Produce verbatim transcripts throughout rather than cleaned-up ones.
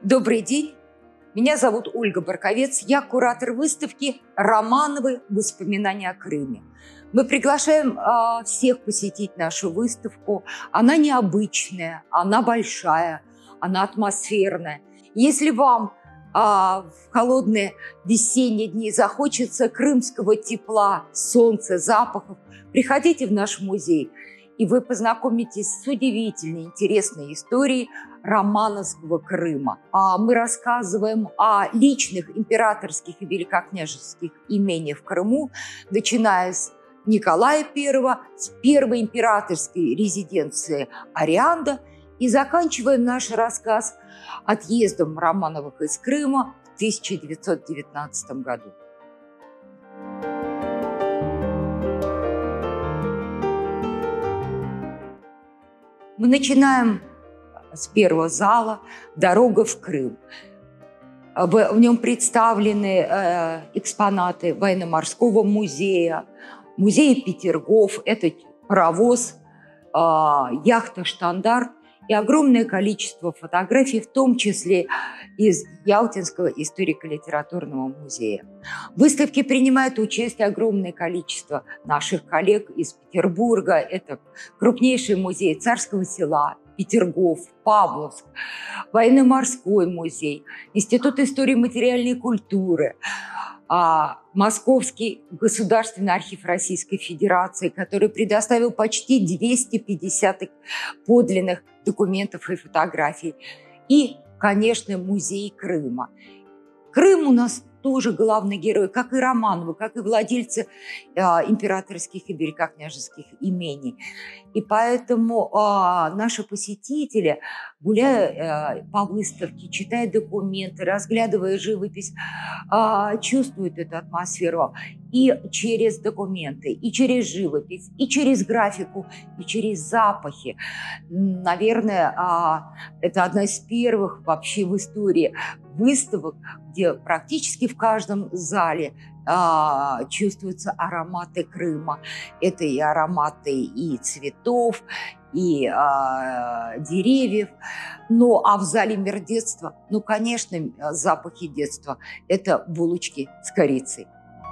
Добрый день, меня зовут Ольга Барковец, я куратор выставки «Романовы. Воспоминания о Крыме». Мы приглашаем э, всех посетить нашу выставку. Она необычная, она большая, она атмосферная. Если вам э, в холодные весенние дни захочется крымского тепла, солнца, запахов, приходите в наш музей, и вы познакомитесь с удивительной, интересной историей Романовского Крыма. Мы рассказываем о личных императорских и великокняжеских имениях в Крыму, начиная с Николая Первого, с первой императорской резиденции Арианда, и заканчиваем наш рассказ отъездом Романовых из Крыма в тысяча девятьсот девятнадцатом году. Мы начинаем с первого зала «Дорога в Крым». В, в нем представлены э, экспонаты военно-морского музея, музея Петергоф, это паровоз, э, яхта «Штандарт» и огромное количество фотографий, в том числе из Ялтинского историко-литературного музея. В выставке принимает участие огромное количество наших коллег из Петербурга. Это крупнейший музей Царского Села, Петергоф, Павловск, военно-морской музей, Институт истории материальной культуры, Московский государственный архив Российской Федерации, который предоставил почти двести пятьдесят подлинных документов и фотографий. И, конечно, музей Крыма. Крым у нас тоже главный герой, как и Романовы, как и владельцы э, императорских и великокняжеских имений. И поэтому э, наши посетители, гуляя э, по выставке, читая документы, разглядывая живопись, э, чувствуют эту атмосферу и через документы, и через живопись, и через графику, и через запахи. Наверное, э, это одна из первых вообще в истории выставок, где практически в каждом зале а, чувствуются ароматы Крыма. Это и ароматы и цветов, и а, деревьев. Ну, а в зале «Мир детства», ну, конечно, запахи детства – это булочки с корицей.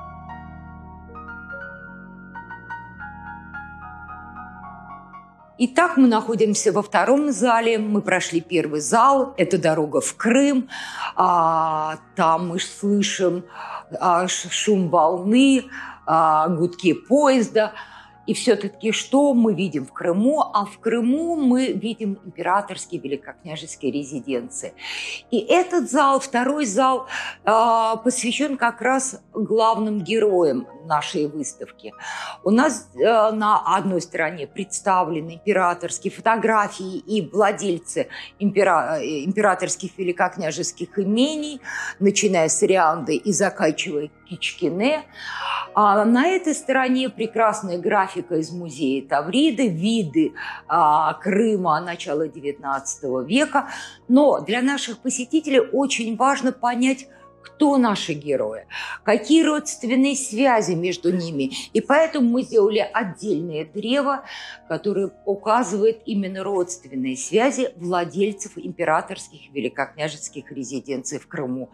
Итак, мы находимся во втором зале, мы прошли первый зал, это «Дорога в Крым», а, там мы слышим а, шум волны, а, гудки поезда. И все-таки что мы видим в Крыму? А в Крыму мы видим императорские великокняжеские резиденции. И этот зал, второй зал, посвящен как раз главным героям нашей выставки. У нас на одной стороне представлены императорские фотографии и владельцы импера... императорских великокняжеских имений, начиная с Арианды и заканчивая Кичкине. А на этой стороне прекрасная графика из музея Тавриды, виды а, Крыма начала девятнадцатого века. Но для наших посетителей очень важно понять, кто наши герои, какие родственные связи между ними. И поэтому мы сделали отдельное древо, которое указывает именно родственные связи владельцев императорских и великокняжеских резиденций в Крыму.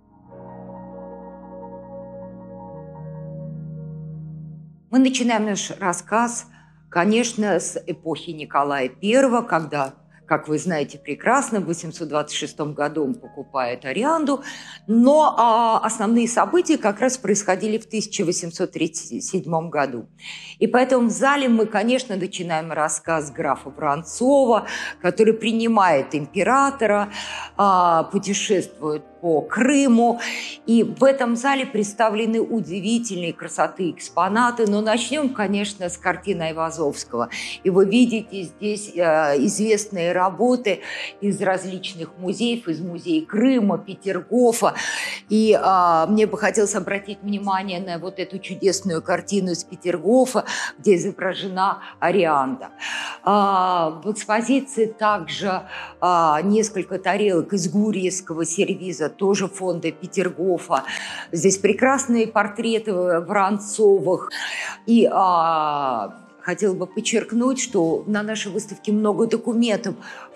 Мы начинаем наш рассказ, конечно, с эпохи Николая Первого, когда, как вы знаете прекрасно, в восемьсот двадцать шестом году он покупает Арианду, но а, основные события как раз происходили в тысяча восемьсот тридцать седьмом году. И поэтому в зале мы, конечно, начинаем рассказ графа Воронцова, который принимает императора, а, путешествует по Крыму. И в этом зале представлены удивительные красоты экспонаты. Но начнем, конечно, с картины Айвазовского. И вы видите здесь э, известные работы из различных музеев, из музея Крыма, Петергофа. И э, мне бы хотелось обратить внимание на вот эту чудесную картину из Петергофа, где изображена Арианда. Э, в экспозиции также э, несколько тарелок из гурьевского сервиза, тоже фонда Петергофа. Здесь прекрасные портреты Воронцовых. И а, хотела бы подчеркнуть, что на нашей выставке много документов, в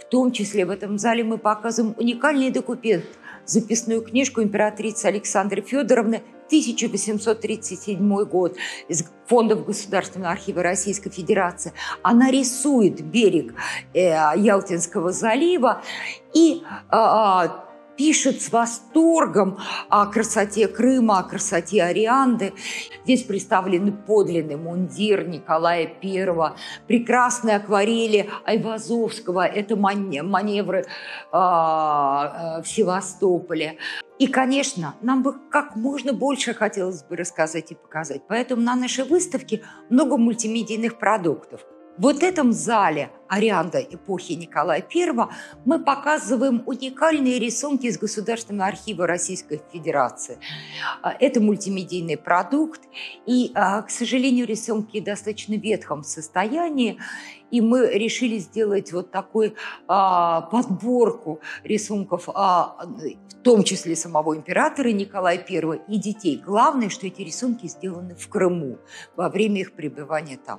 В том числе в этом зале мы показываем уникальный документ, записную книжку императрицы Александры Федоровны, тысяча восемьсот тридцать седьмой год, из фондов Государственного архива Российской Федерации. Она рисует берег э, Ялтинского залива и э, пишет с восторгом о красоте Крыма, о красоте Орианды. Здесь представлены подлинный мундир Николая Первого, прекрасные акварели Айвазовского, это маневры э, в Севастополе. И, конечно, нам бы как можно больше хотелось бы рассказать и показать. Поэтому на нашей выставке много мультимедийных продуктов. В вот этом зале «Орианда» эпохи Николая Первого мы показываем уникальные рисунки из Государственного архива Российской Федерации. Это мультимедийный продукт, и, к сожалению, рисунки в достаточно ветхом состоянии, и мы решили сделать вот такую подборку рисунков, в том числе самого императора Николая Первого и детей. Главное, что эти рисунки сделаны в Крыму во время их пребывания там.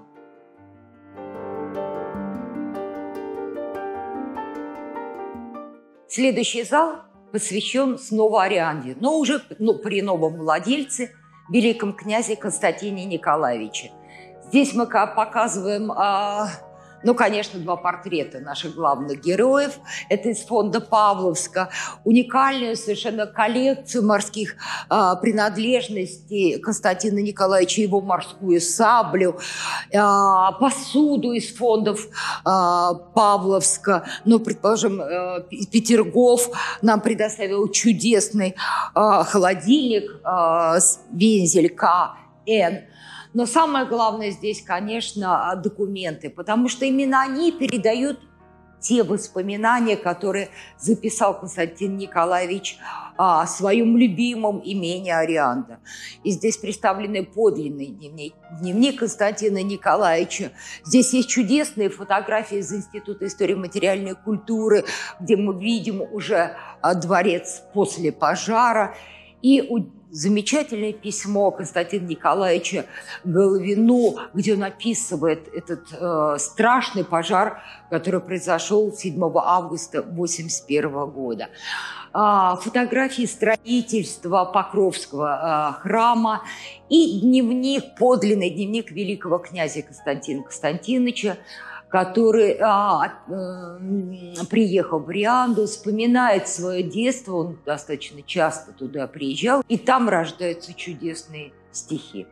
Следующий зал посвящен снова Орианде, но уже ну, при новом владельце, великом князе Константине Николаевиче. Здесь мы показываем, а, ну, конечно, два портрета наших главных героев. Это из фонда Павловска. Уникальную совершенно коллекцию морских а, принадлежностей Константина Николаевича, его морскую саблю, а, посуду из фондов а, Павловска. Ну, предположим, а, Петергоф нам предоставил чудесный а, холодильник а, с вензель К Н. Но самое главное здесь, конечно, документы, потому что именно они передают те воспоминания, которые записал Константин Николаевич о своем любимом имении Орианда. И здесь представлены подлинный дневник, дневник Константина Николаевича. Здесь есть чудесные фотографии из Института истории материальной культуры, где мы видим уже дворец после пожара. И замечательное письмо Константина Николаевича Головину, где он описывает этот э, страшный пожар, который произошел седьмого августа восемьдесят первого года. А, фотографии строительства Покровского э, храма и дневник, подлинный дневник великого князя Константина Константиновича, который а, а, приехал в Орианду, вспоминает свое детство, он достаточно часто туда приезжал, и там рождаются чудесные стихи.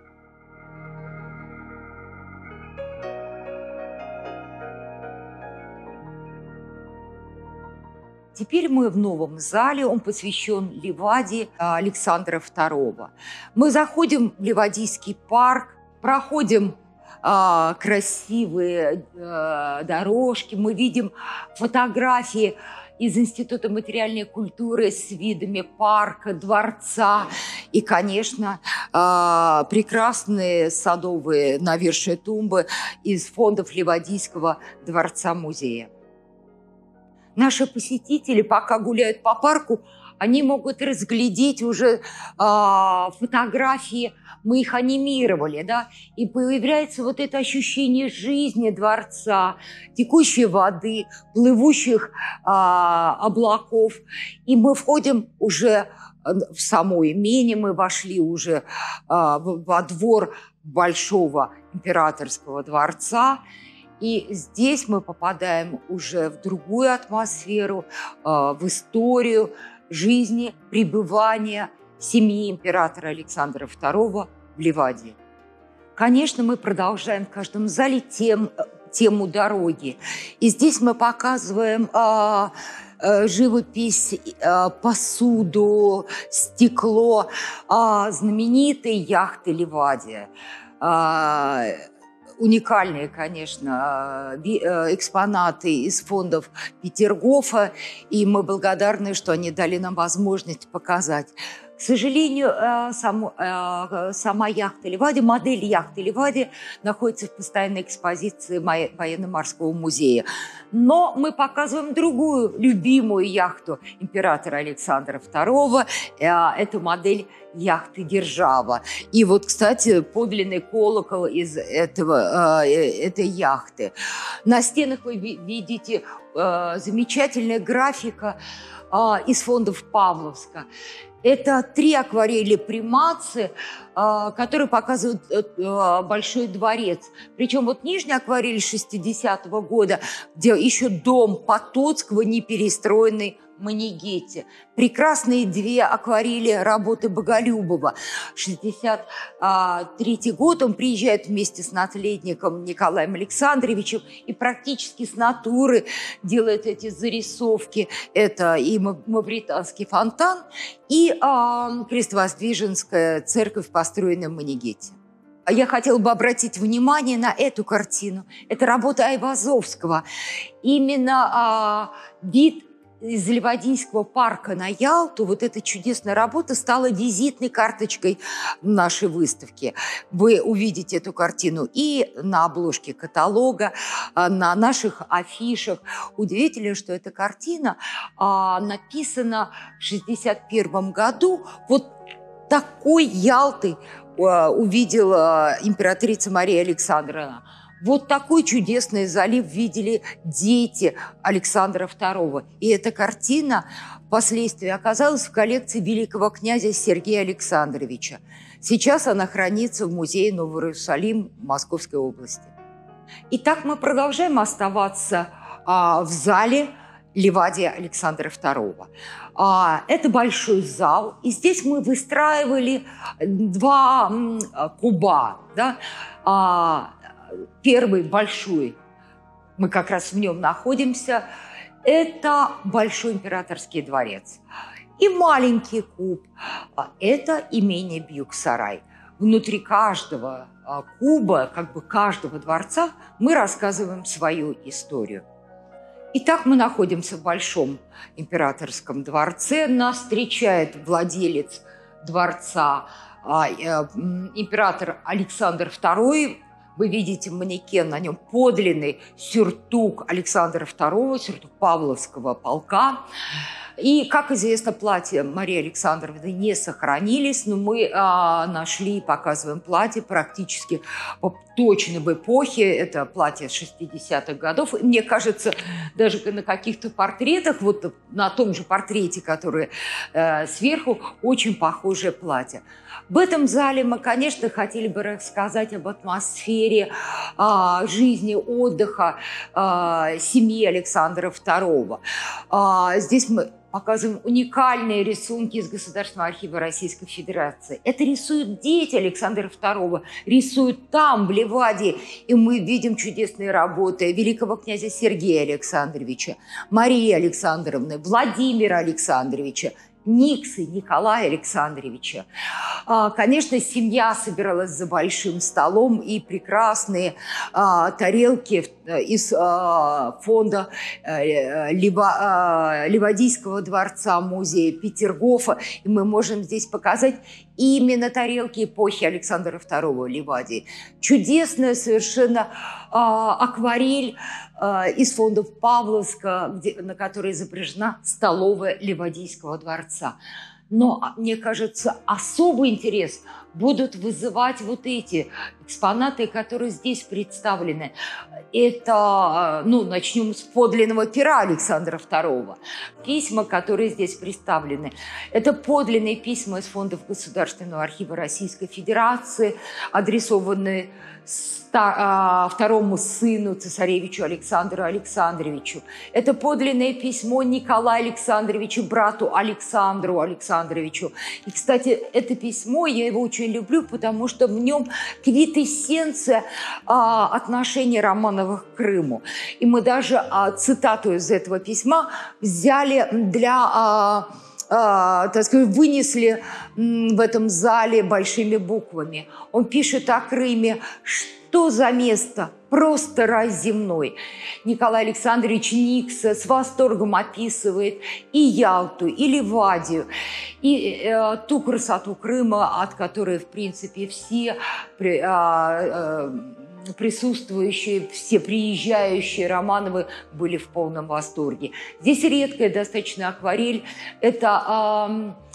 Теперь мы в новом зале, он посвящен Ливаде Александра Второго. Мы заходим в Ливадийский парк, проходим красивые э, дорожки, мы видим фотографии из Института материальной культуры с видами парка, дворца и, конечно, э, прекрасные садовые навершие тумбы из фондов Ливадийского дворца-музея. Наши посетители, пока гуляют по парку, они могут разглядеть уже э, фотографии, мы их анимировали, да, и появляется вот это ощущение жизни дворца, текущей воды, плывущих э, облаков. И мы входим уже в само имение, мы вошли уже э, во двор большого императорского дворца. И здесь мы попадаем уже в другую атмосферу, э, в историю жизни, пребывания семьи императора Александра Второго в Ливаде. Конечно, мы продолжаем в каждом зале тем, тему дороги. И здесь мы показываем э, э, живопись, э, посуду, стекло э, знаменитой яхты Ливадия. Э, Уникальные, конечно, экспонаты из фондов Петергофа, и мы благодарны, что они дали нам возможность показать. К сожалению, сам, сама яхта Ливади, модель яхты Ливади находится в постоянной экспозиции военно-морского музея. Но мы показываем другую любимую яхту императора Александра Второго. Это модель яхты «Держава». И вот, кстати, подлинный колокол из этого, этой яхты. На стенах вы видите э, замечательная графика э, из фондов Павловска. Это три акварели Примаци, которые показывают Большой дворец. Причем вот нижняя акварель шестидесятого года, где еще дом Потоцкого, не перестроенный Манигетти. Прекрасные две акварели работы Боголюбова. шестьдесят третий год он приезжает вместе с наследником Николаем Александровичем и практически с натуры делает эти зарисовки. Это и Мавританский фонтан, и а, Крестовоздвиженская церковь, построенная в Манигетти. Я хотела бы обратить внимание на эту картину. Это работа Айвазовского. Именно а, вид из Ливадийского парка на Ялту, вот эта чудесная работа стала визитной карточкой нашей выставки. Вы увидите эту картину и на обложке каталога, на наших афишах. Удивительно, что эта картина а, написана в шестьдесят первом году. Вот такой Ялты а, увидела императрица Мария Александровна. Вот такой чудесный залив видели дети Александра второго. И эта картина впоследствии оказалась в коллекции великого князя Сергея Александровича. Сейчас она хранится в музее Новый Иерусалим Московской области. Итак, мы продолжаем оставаться а, в зале Ливадия Александра второго. А, это большой зал, и здесь мы выстраивали два м, куба, да, а, Первый большой, мы как раз в нем находимся, это Большой императорский дворец. И маленький куб – это имение Бьюк-Сарай. Внутри каждого куба, как бы каждого дворца, мы рассказываем свою историю. Итак, мы находимся в Большом императорском дворце. Нас встречает владелец дворца, император Александр второй. Вы видите манекен, на нем подлинный сюртук Александра второго, сюртук Павловского полка. И, как известно, платья Марии Александровны не сохранились, но мы а, нашли и показываем платье практически точно в эпохе. Это платье шестидесятых годов. И мне кажется, даже на каких-то портретах, вот на том же портрете, который э, сверху, очень похожее платье. В этом зале мы, конечно, хотели бы рассказать об атмосфере а, жизни, отдыха а, семьи Александра второго. А, здесь мы показываем уникальные рисунки из Государственного архива Российской Федерации. Это рисуют дети Александра второго, рисуют там, в Ливадии. И мы видим чудесные работы великого князя Сергея Александровича, Марии Александровны, Владимира Александровича, Никсы Николая Александровича. Конечно, семья собиралась за большим столом, и прекрасные тарелки из фонда Ливадийского дворца, музея Петергофа. И мы можем здесь показать именно тарелки эпохи Александра второго Ливадии. Чудесная совершенно акварель из фондов Павловска, где, на которой изображена столовая Ливадийского дворца. Но, мне кажется, особый интерес будут вызывать вот эти экспонаты, которые здесь представлены. Это, ну, начнем с подлинного пера Александра второго. Письма, которые здесь представлены, это подлинные письма из фондов Государственного архива Российской Федерации, адресованные второму сыну, цесаревичу Александру Александровичу. Это подлинное письмо Николая Александровича брату Александру Александровичу. И, кстати, это письмо, я его очень люблю, потому что в нем квинтэссенция а, отношений Романовых к Крыму. И мы даже а, цитату из этого письма взяли для... А, Uh, так сказать, вынесли в этом зале большими буквами. Он пишет о Крыме: «Что за место? Просто рай земной». Николай Александрович Никса с восторгом описывает и Ялту, и Ливадию, и э, ту красоту Крыма, от которой, в принципе, все... Э, э, присутствующие, все приезжающие Романовы были в полном восторге. Здесь редкая достаточно акварель. Это э,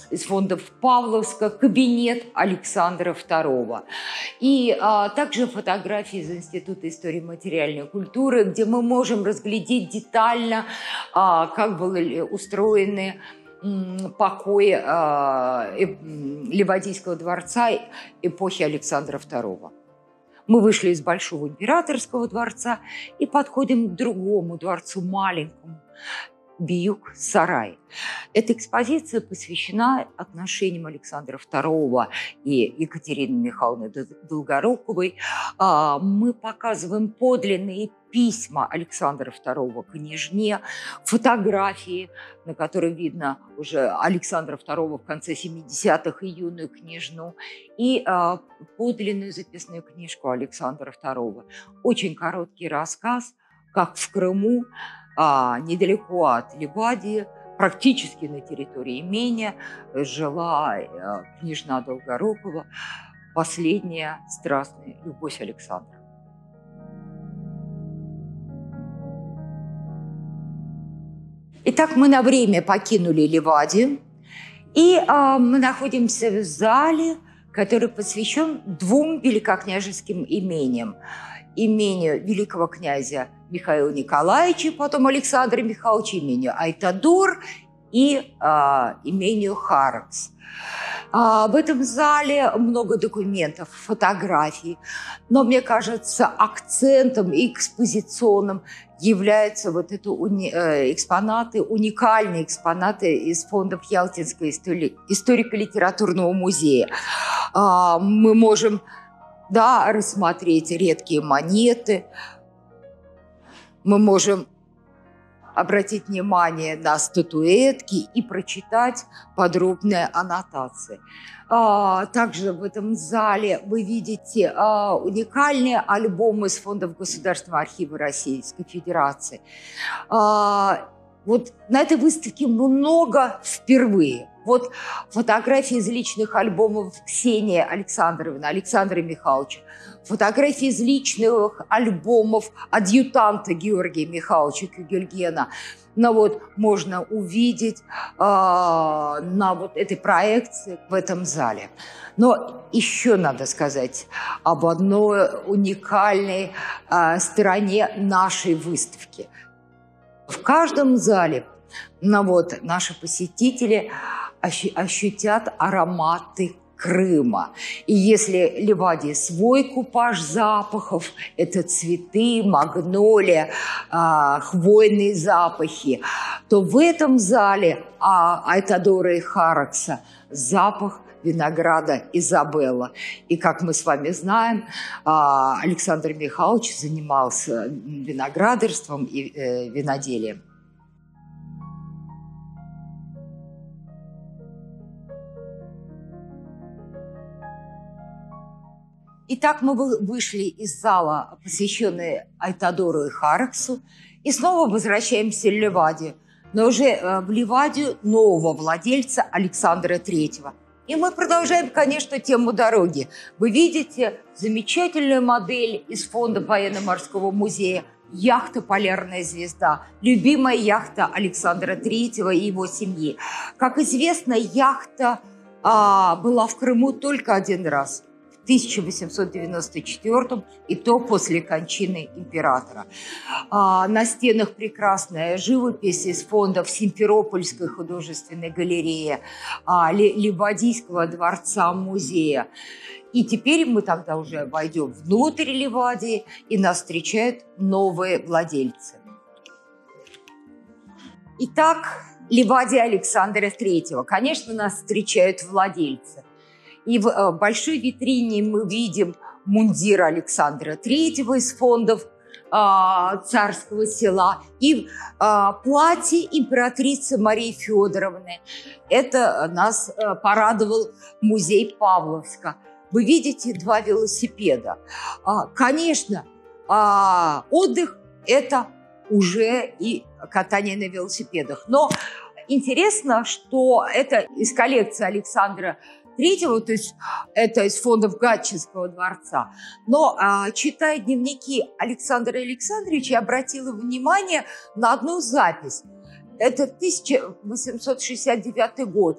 из фондов Павловска «Кабинет Александра второго». И а, также фотографии из Института истории и материальной культуры, где мы можем разглядеть детально, а, как были устроены покои а, э, Ливадийского дворца эпохи Александра второго. Мы вышли из Большого императорского дворца и подходим к другому дворцу, маленькому, Биюк-Сарай. Эта экспозиция посвящена отношениям Александра второго и Екатерины Михайловны Долгоруковой. Мы показываем подлинные письма Александра второго княжне, фотографии, на которых видно уже Александра второго в конце семидесятых и юную княжну, и подлинную записную книжку Александра второго. Очень короткий рассказ, как в Крыму, А, недалеко от Ливадии, практически на территории имения, жила э, княжна Долгорукова, последняя страстная любовь Александра. Итак, мы на время покинули Ливадию, и э, мы находимся в зале, который посвящен двум великокняжеским имениям. Имению великого князя Михаила Николаевича, потом Александра Михайловича, имению Айтадор и а, имению Харакс. А, в этом зале много документов, фотографий, но, мне кажется, акцентом и экспозиционным являются вот эти уни- э, экспонаты, уникальные экспонаты из фондов Ялтинского истори- историко-литературного музея. А, мы можем Да, рассмотреть редкие монеты. Мы можем обратить внимание на статуэтки и прочитать подробные аннотации. А, также в этом зале вы видите а, уникальные альбомы из фондов Государственного архива Российской Федерации. А, вот на этой выставке много впервые. Вот фотографии из личных альбомов Ксении Александровны, Александра Михайловича, фотографии из личных альбомов адъютанта Георгия Михайловича Кюгельгена. Но вот можно увидеть э, на вот этой проекции в этом зале. Но еще надо сказать об одной уникальной э, стороне нашей выставки. В каждом зале ну вот, наши посетители ощутят ароматы Крыма. И если Ливадия свой купаж запахов, это цветы, магнолия, а, хвойные запахи, то в этом зале а, Айтадора и Харакса запах винограда Изабелла. И, как мы с вами знаем, Александр Михайлович занимался виноградарством и э, виноделием. Итак, мы вышли из зала, посвященного Айтадору и Хараксу, и снова возвращаемся в Ливадию, но уже в Ливадию нового владельца Александра третьего. И мы продолжаем, конечно, тему дороги. Вы видите замечательную модель из фонда военно-морского музея «Яхта «Полярная звезда», любимая яхта Александра третьего и его семьи. Как известно, яхта а, была в Крыму только один раз – в тысяча восемьсот девяносто четвёртом, и то после кончины императора. А, на стенах прекрасная живопись из фондов Симферопольской художественной галереи, а, Ливадийского дворца-музея. И теперь мы тогда уже войдем внутрь Ливадии, и нас встречают новые владельцы. Итак, Ливадия Александра третьего. Конечно, нас встречают владельцы. И в большой витрине мы видим мундир Александра третьего из фондов а, царского села и а, платье императрицы Марии Федоровны. Это нас а, порадовал музей Павловска. Вы видите два велосипеда. А, конечно, а, отдых – это уже и катание на велосипедах. Но интересно, что это из коллекции Александра третьего, то есть это из фондов Гатчинского дворца. Но, а, читая дневники Александра Александровича, я обратила внимание на одну запись. Это тысяча восемьсот шестьдесят девятый год.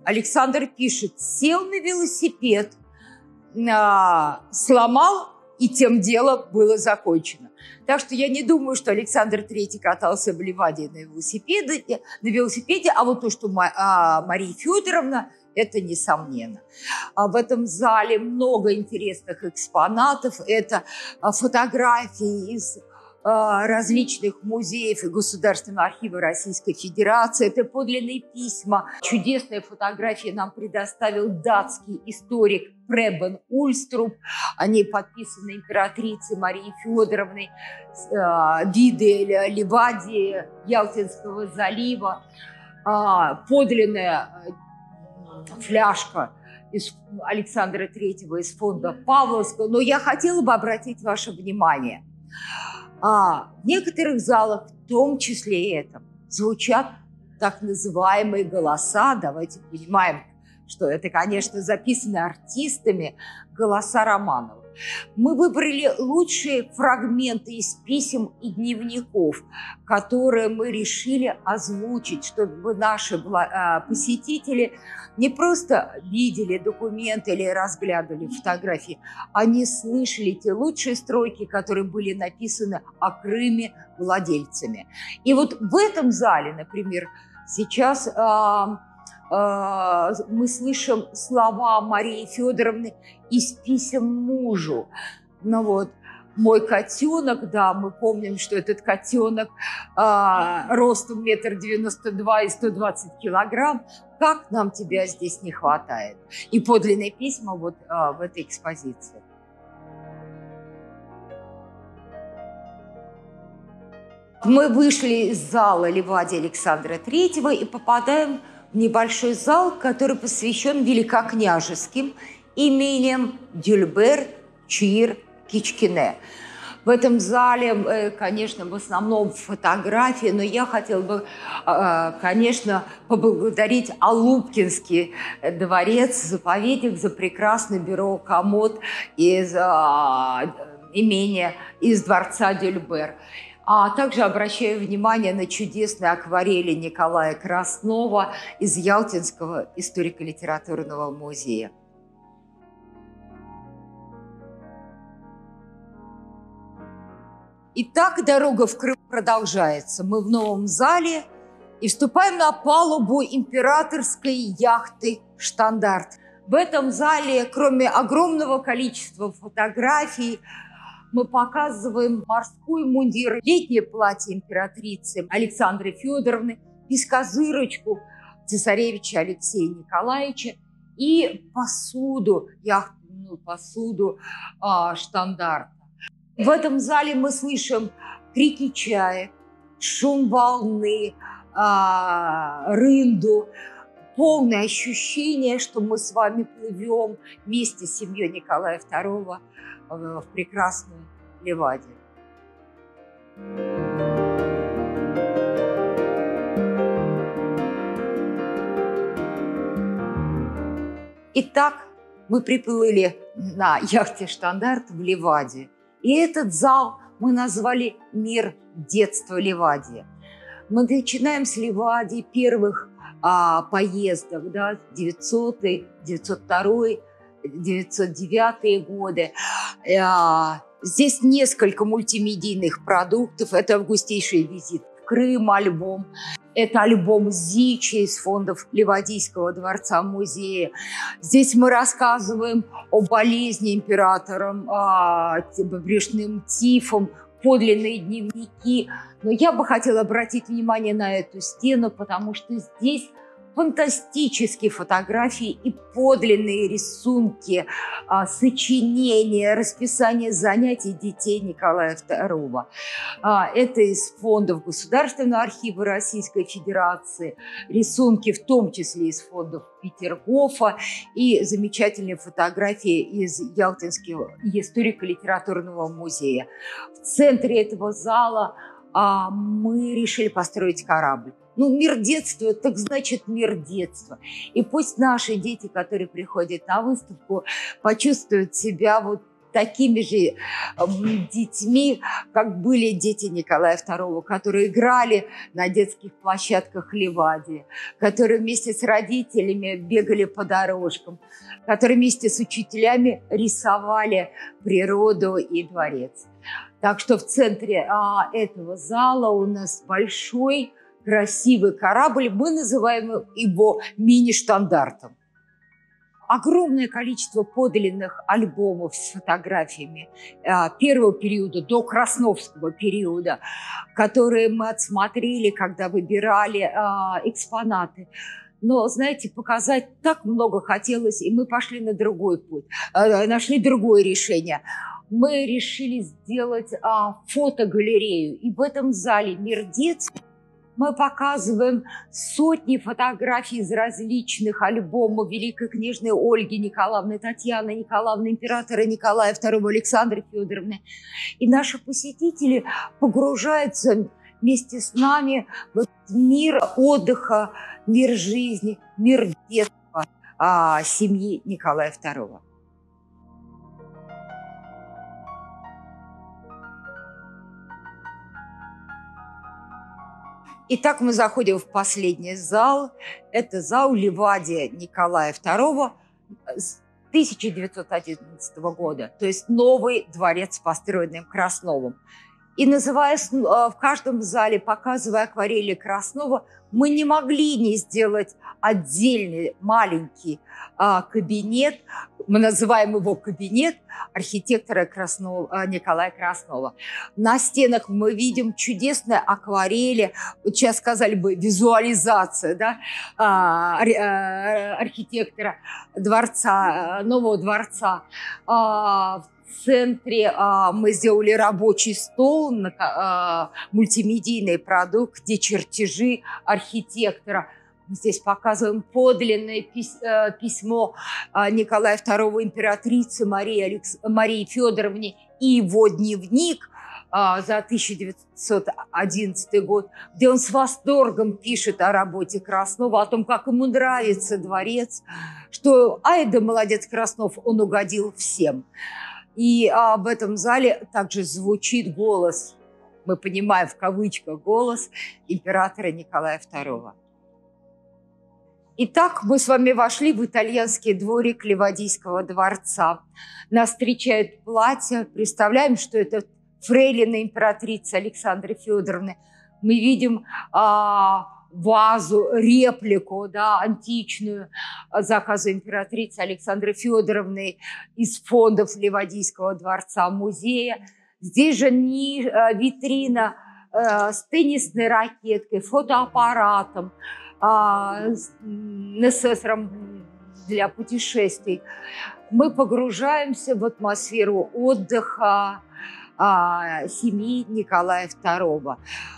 Александр пишет: сел на велосипед, а, сломал, и тем дело было закончено. Так что я не думаю, что Александр Третий катался в Ливадии на велосипеде, на велосипеде, а вот то, что Мария Федоровна, это несомненно. В этом зале много интересных экспонатов. Это фотографии из различных музеев и Государственного архива Российской Федерации. Это подлинные письма. Чудесные фотографии нам предоставил датский историк Пребен Ульструб. Они подписаны императрицей Марией Федоровной, виды Ливадии, Ялтинского залива. Подлинная фляжка из Александра Третьего из фонда Павловского. Но я хотела бы обратить ваше внимание. А в некоторых залах, в том числе и этом, звучат так называемые голоса. Давайте понимаем, что это, конечно, записаны артистами, голоса Романовых. Мы выбрали лучшие фрагменты из писем и дневников, которые мы решили озвучить, чтобы наши посетители не просто видели документы или разглядывали фотографии, они слышали те лучшие строки, которые были написаны о Крыме владельцами. И вот в этом зале, например, сейчас мы слышим слова Марии Федоровны из писем мужу. Ну вот, мой котенок, да, мы помним, что этот котенок э, ростом метр девяносто два и сто двадцать килограмм. Как нам тебя здесь не хватает? И подлинные письма вот э, в этой экспозиции. Мы вышли из зала Ливадии Александра Третьего и попадаем в небольшой зал, который посвящен великокняжеским имениям Дюльбер, Чир, Кичкине. В этом зале, конечно, в основном фотографии, но я хотела бы, конечно, поблагодарить Алупкинский дворец, заповедник за прекрасный бюро-комод из имения, из дворца Дюльбер. А также обращаю внимание на чудесные акварели Николая Краснова из Ялтинского историко-литературного музея. Итак, дорога в Крым продолжается. Мы в новом зале и вступаем на палубу императорской яхты «Штандарт». В этом зале, кроме огромного количества фотографий, мы показываем морской мундир, летнее платье императрицы Александры Федоровны, бескозырочку цесаревича Алексея Николаевича и посуду, яхтенную посуду а, «Штандарта». В этом зале мы слышим крики чаек, шум волны, а, рынду, полное ощущение, что мы с вами плывем вместе с семьей Николая Второго в прекрасную Ливадию. Итак, мы приплыли на яхте «Штандарт» в Ливадию. И этот зал мы назвали «Мир детства Ливадии». Мы начинаем с Ливадии первых а, поездок, да, девятисотый, девятьсот второй, девятьсот девятые годы. Здесь несколько мультимедийных продуктов. Это августейший визит в Крым, альбом. Это альбом Зичи из фондов Ливадийского дворца-музея. Здесь мы рассказываем о болезни императора, брюшным тифом, подлинные дневники. Но я бы хотела обратить внимание на эту стену, потому что здесь фантастические фотографии и подлинные рисунки, сочинения, расписание занятий детей Николая Второго. Это из фондов Государственного архива Российской Федерации, рисунки в том числе из фондов Петергофа и замечательные фотографии из Ялтинского историко-литературного музея. В центре этого зала мы решили построить корабль. Ну, мир детства, так значит мир детства. И пусть наши дети, которые приходят на выставку, почувствуют себя вот такими же детьми, как были дети Николая второго, которые играли на детских площадках Ливадии, которые вместе с родителями бегали по дорожкам, которые вместе с учителями рисовали природу и дворец. Так что в центре а, этого зала у нас большой, красивый корабль. Мы называем его мини-штандартом. Огромное количество подлинных альбомов с фотографиями а, первого периода до Красновского периода, которые мы отсмотрели, когда выбирали а, экспонаты. Но, знаете, показать так много хотелось, и мы пошли на другой путь, а, нашли другое решение. Мы решили сделать а, фотогалерею. И в этом зале «Мир детства» мы показываем сотни фотографий из различных альбомов великой княжны Ольги Николаевны, Татьяны Николаевны, императора Николая второго, Александры Федоровны. И наши посетители погружаются вместе с нами в этот мир отдыха, мир жизни, мир детства а, семьи Николая второго. Итак, мы заходим в последний зал. Это зал Ливадия Николая второго с тысяча девятьсот одиннадцатого года. То есть новый дворец, построенный Красновым. И называя в каждом зале, показывая акварели Краснова, мы не могли не сделать отдельный маленький а, кабинет, мы называем его кабинет архитектора Краснова, Николая Краснова. На стенах мы видим чудесные акварели, вот сейчас сказали бы визуализация, да, а, а, архитектора дворца, нового дворца. А, В центре а, мы сделали рабочий стол, на, а, мультимедийный продукт, где чертежи архитектора. Мы здесь показываем подлинное пись, а, письмо а, Николая второго императрицы Марии, Алекс... Марии Федоровне и его дневник а, за тысяча девятьсот одиннадцатый год, где он с восторгом пишет о работе Краснова, о том, как ему нравится дворец, что ай да молодец Краснов, он угодил всем. И а, в этом зале также звучит голос, мы понимаем в кавычках, голос императора Николая второго. Итак, мы с вами вошли в итальянский дворик Ливадийского дворца. Нас встречает платье. Представляем, что это фрейлина императрицы Александры Федоровны. Мы видим а, вазу, реплику, да, античную заказа императрицы Александры Федоровны из фондов Ливадийского дворца музея. Здесь же не, витрина э, с теннисной ракеткой, фотоаппаратом, э, с несессором для путешествий. Мы погружаемся в атмосферу отдыха э, семьи Николая второго.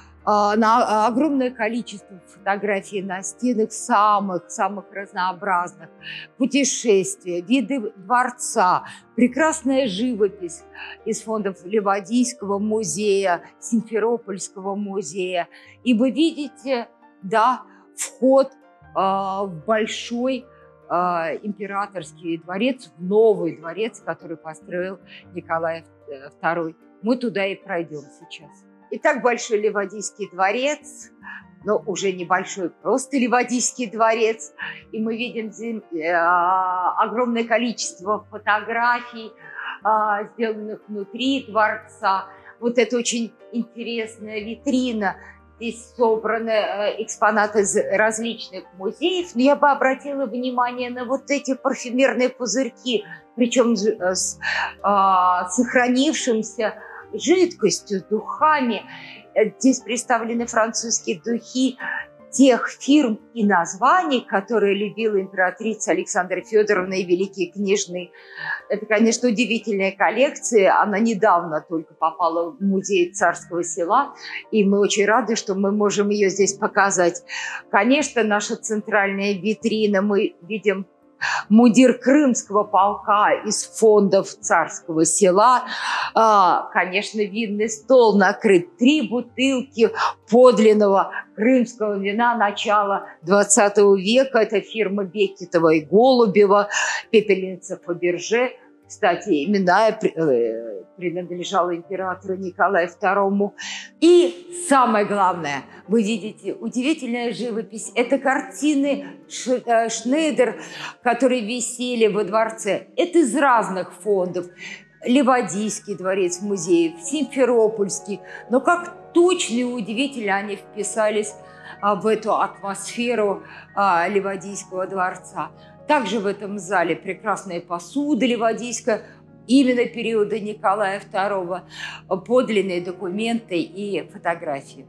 На огромное количество фотографий на стенах самых-самых разнообразных. Путешествия, виды дворца, прекрасная живопись из фондов Ливадийского музея, Симферопольского музея. И вы видите, да, вход э, в большой э, императорский дворец, в новый дворец, который построил Николай второй. Мы туда и пройдем сейчас. Итак, большой Ливадийский дворец, но уже небольшой, просто Ливадийский дворец. И мы видим здесь э, огромное количество фотографий, э, сделанных внутри дворца. Вот это очень интересная витрина. Здесь собраны э, экспонаты из различных музеев. Но я бы обратила внимание на вот эти парфюмерные пузырьки, причем э, с э, сохранившимся жидкостью, духами. Здесь представлены французские духи тех фирм и названий, которые любила императрица Александра Федоровна и великие княжны. Это, конечно, удивительная коллекция. Она недавно только попала в музей Царского Села, и мы очень рады, что мы можем ее здесь показать. Конечно, наша центральная витрина, мы видим мундир Крымского полка из фондов Царского Села. А, конечно, винный стол накрыт. Три бутылки подлинного крымского вина начала двадцатого века. Это фирма Бекетова и Голубева, пепельница Фаберже. Кстати, именная принадлежала императору Николаю второму. И самое главное, вы видите, удивительная живопись. Это картины Шнейдер, которые висели во дворце. Это из разных фондов. Ливадийский дворец музеев, Симферопольский. Но как точно и удивительно они вписались в эту атмосферу Ливадийского дворца. Также в этом зале прекрасная посуда ливадийская, именно периода Николая второго, подлинные документы и фотографии.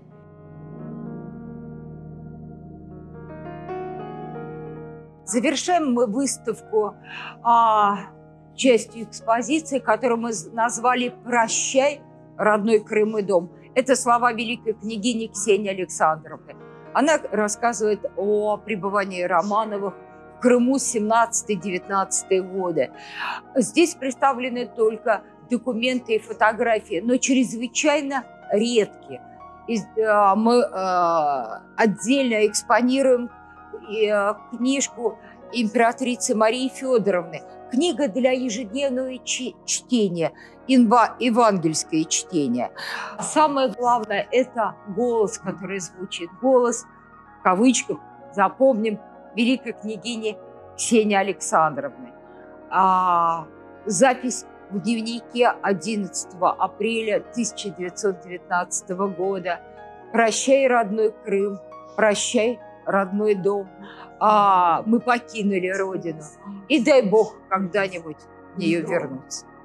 Завершаем мы выставку а, частью экспозиции, которую мы назвали «Прощай, родной Крым и дом». Это слова великой княгини Ксении Александровны. Она рассказывает о пребывании Романовых в Крыму семнадцатый-девятнадцатый годы. Здесь представлены только документы и фотографии, но чрезвычайно редкие. И мы отдельно экспонируем книжку императрицы Марии Федоровны. Книга для ежедневного чтения, евангельское чтение. Самое главное – это голос, который звучит. Голос, в кавычках, запомним, великой княгини Ксении Александровны. А, запись в дневнике одиннадцатого апреля тысяча девятьсот девятнадцатого года. «Прощай, родной Крым, прощай, родной дом. А, мы покинули родину, и дай Бог когда-нибудь в нее вернуться».